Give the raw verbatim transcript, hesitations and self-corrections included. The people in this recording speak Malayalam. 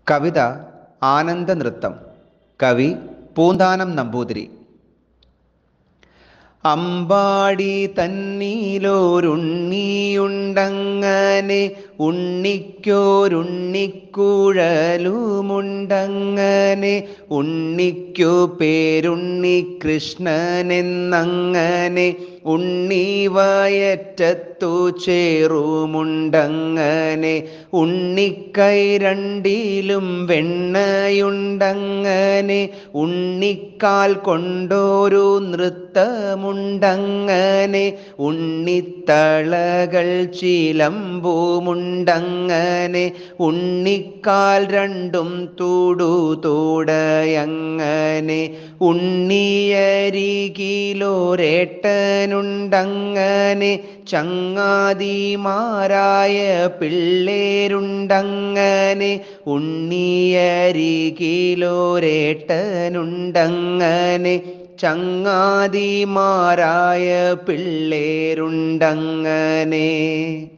കവിത ആനന്ദനൃത്തം. കവി പൂന്താനം നമ്പൂതിരി. അമ്പാടി തന്നീലോരുണ്ണിയുണ്ടങ്ങനെ, ഉണ്ണിക്കോരുണ്ണിക്കുഴലുമുണ്ടങ്ങനെ, ഉണ്ണിക്കു പേരുണ്ണി കൃഷ്ണനെന്നങ്ങനെ, ഉണ്ണി വയറ്റത്തു ചേറുമുണ്ടങ്ങനെ, ഉണ്ണിക്കൈ രണ്ടിലും വെണ്ണയുണ്ടങ്ങനെ, ഉണ്ണിക്കാൽ കൊണ്ടൊരു നൃത്തമുണ്ടങ്ങനെ, ഉണ്ണിത്തളകൾ ചിലമ്പുമുണ്ടങ്ങനെ, ഉണ്ണിക്കാൽ രണ്ടും തുടു തുടയങ്ങനെ, ഉണ്ണിയരികിലൊരേട്ടനുണ്ടങ്ങനെ, ചങ്ങാതിമാരായ പിള്ളേരുണ്ടങ്ങനെ, ഉണ്ണിയരികിലൊരേട്ടനുണ്ടങ്ങനെ, ചങ്ങാതിമാരായ പിള്ളേരുണ്ടങ്ങനെ.